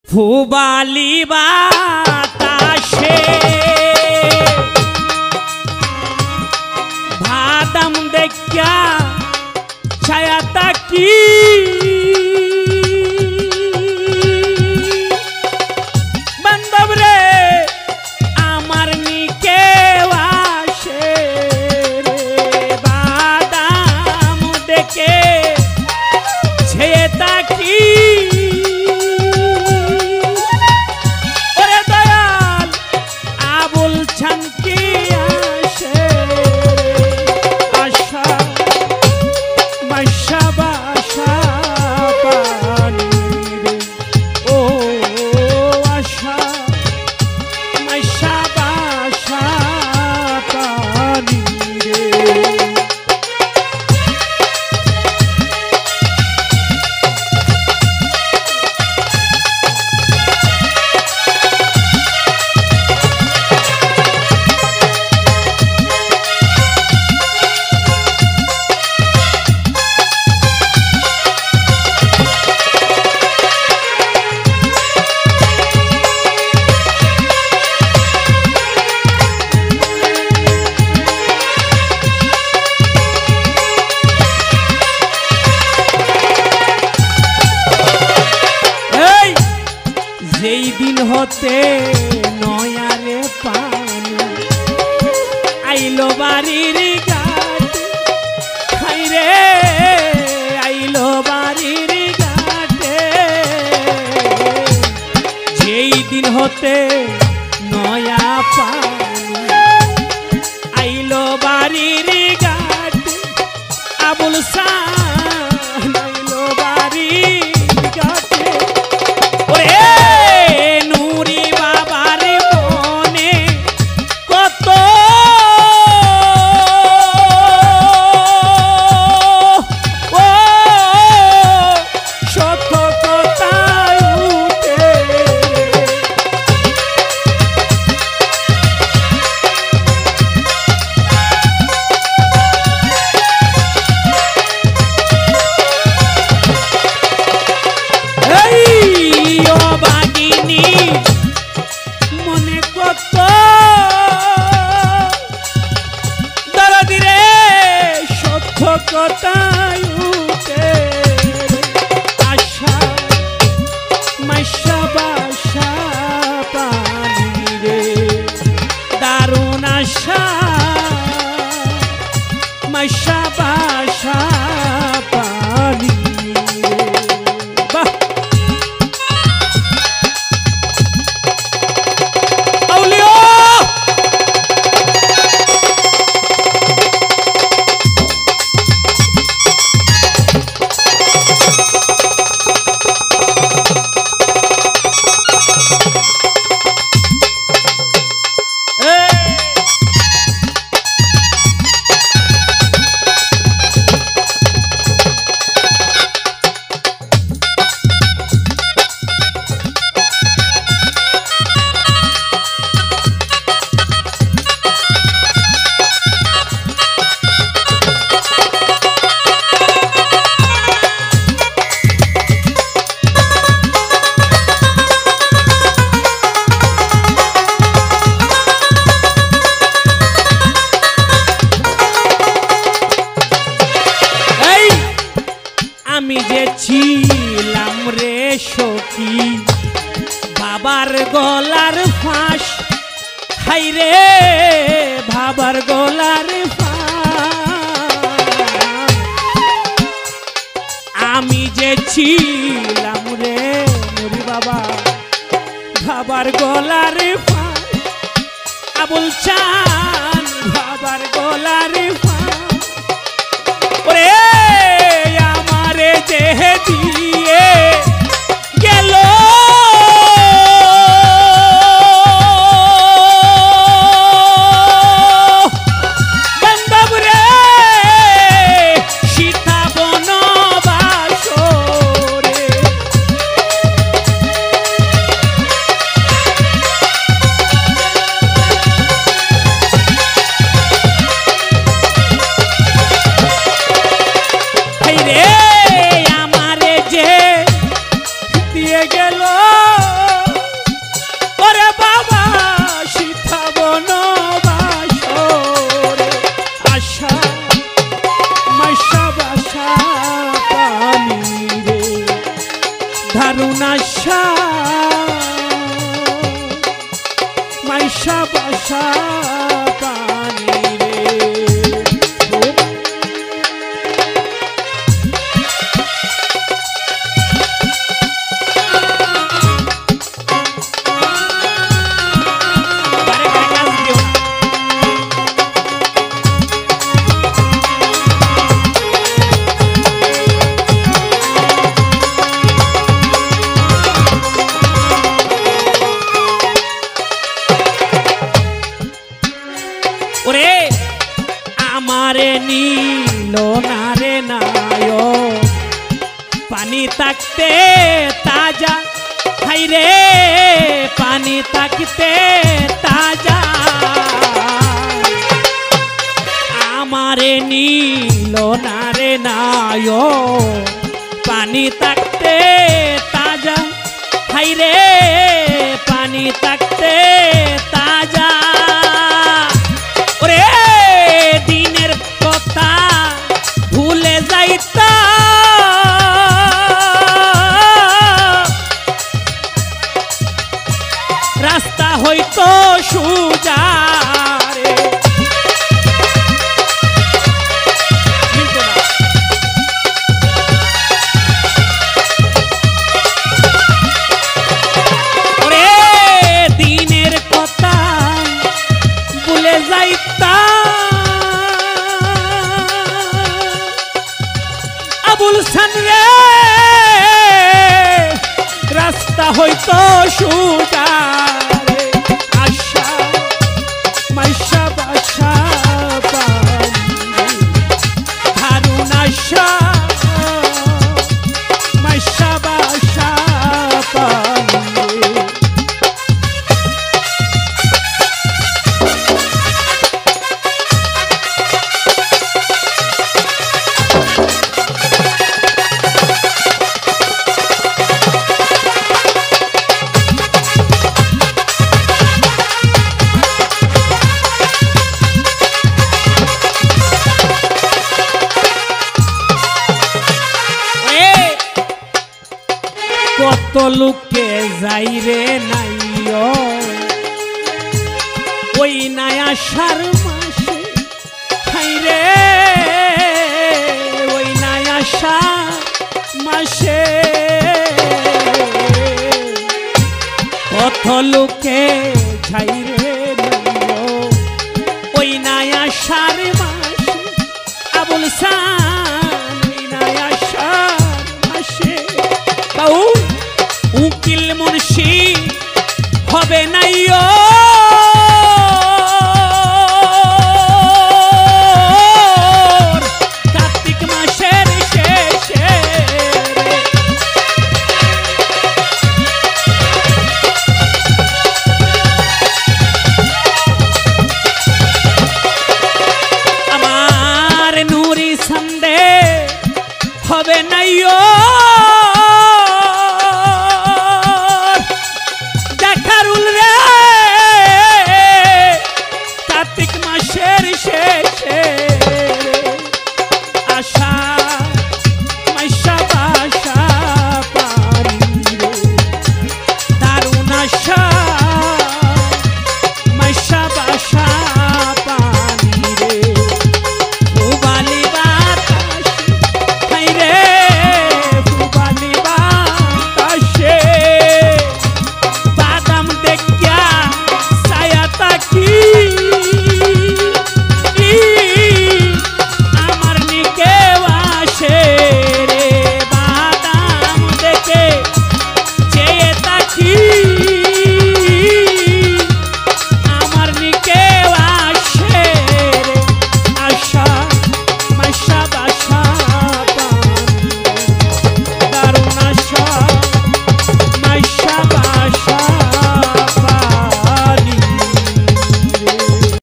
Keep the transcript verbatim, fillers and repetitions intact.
ফুবালি বাতাসে ভাদাম দেখা ছায়াটা কি বান্ধব রে আমার নিকে আসে রে বাদাম দেখে ছায়াটা কি যেই দিন হতে নয়ারে পানি আইলো বাড়ির ঘাট খাইরে আইলো বাড়ির ঘাটে যেই দিন হতে নয়া পানি আইলো বাড়ির ঘাট আবুল সান আইলো বাড়ির ঘাটে কথায় উঠে আশা মাইশা বাসা পানি রে দারুণ আশা মাইশা বাসা পানি রে বাহ আউলিয়া আমি যে ছিলাম রে সখী বাবার গলার ফাঁস হাই রে বাবার গলার ফাঁস আমি যে ছিলাম রে মুরি বাবা বাবার গলার ফাঁস আবুল চান বাবার গলার ফাঁস ওরে দেহে দিয়ে গেল বান্ধব রে সীতা বনবাসরে মাইশা বাসা পানি রে ওরে আমারে নীলো নারে নায় পানি তাকতে তাজা হাই রে পানি তাকতে তাজা আমারে নীলো নারে নায় পানি তাকতে তাজা হাই রে পানি তাকতে তাজা দিনের কথা ভুলে যাইতা রাস্তা হইতো সুজা রে ওরে দিনের কথা ভুলে যাইতা গুলশান রে রাস্তা হইতো সুজা রে আশা মাইশা বাসা পানি দারুণ আশা মাইশা বাসা পানি কত লোকে যাই রে নাইও ওই নাই আষাঢ় মাসে খাই রে ওই নাই আষাঢ় মাসে কত লোকে যাই রে নাইও ওই নাই আষাঢ় মাসে আবুল সান ওই নাই আষাঢ় মাসে বাউ উকিল মুন্সি হবে নাইও কার্তিক মাসের শেষে আমার নুরি সন্দে হবে নাইও আশা